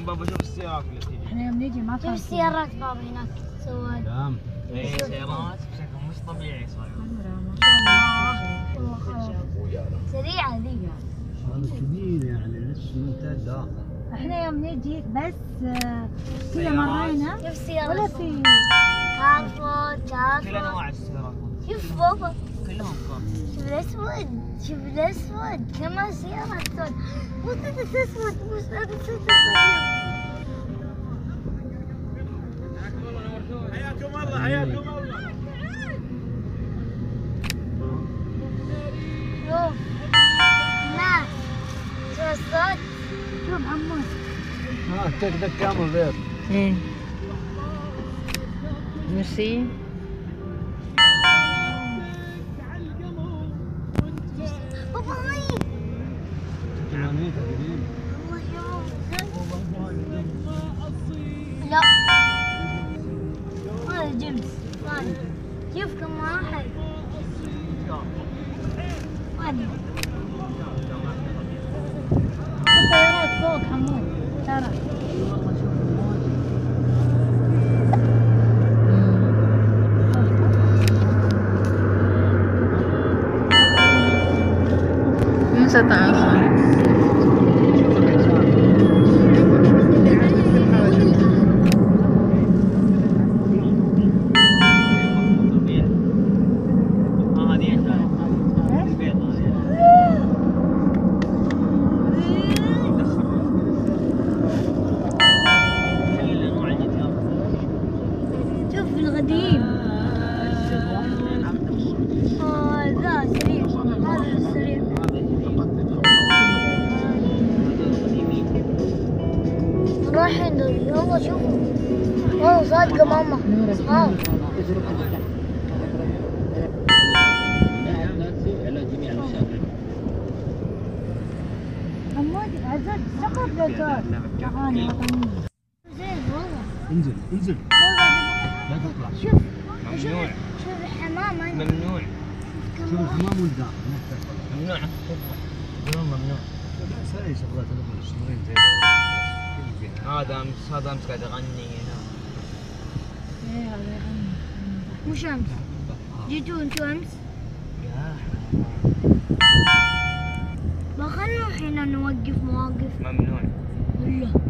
بابا شوف السيارات اللي تجي. احنا يوم نجي ما شوف السيارات بابا هناك سواد. نعم. اي سيارات بشكل مش طبيعي صاير. سريعة ذي. هذا كبير يعني لسه ممتاز. احنا يوم نجي بس كذا مرينا شوف السيارات. ولا في كارفو. كل انواع السيارات. شوف بابا. كلهم كار. شوف الاسود. شوف الاسود كمان سيارات سود. مو سدس اسود مو سدس اسود. حياكم الله حياكم الله. شوف ناس. شوف الصوت. شوف عمود. تك كامل غير. ايه ميرسي. بابا مي. لا هذا جيمس ثاني. شوف كم واحد. الطيارات فوق حمود ترى. Yung sa taas. شوف القديم. ذا سريع. هذا سريع. رايحين يلا شوفوا. والله صادقة ماما. حمود عزت سقط لجول اغاني وطنية. زين والله. انزل لا تطلع. شوف ممنوع. شوف الحمام هنا. ممنوع. شوف الحمام والدار ممنوع. والله ممنوع. سوي شغلات الصغيرين زي هذا امس قاعد يغني هنا. ايه هذا يغني. مش امس. جيتوا انتوا امس؟ يا خلنا الحين نوقف مواقف. ممنوع. والله